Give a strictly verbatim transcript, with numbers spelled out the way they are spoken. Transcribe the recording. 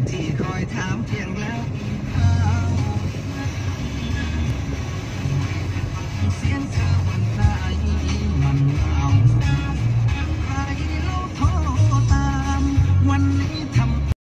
ที่คอยถามเพียงแล้ว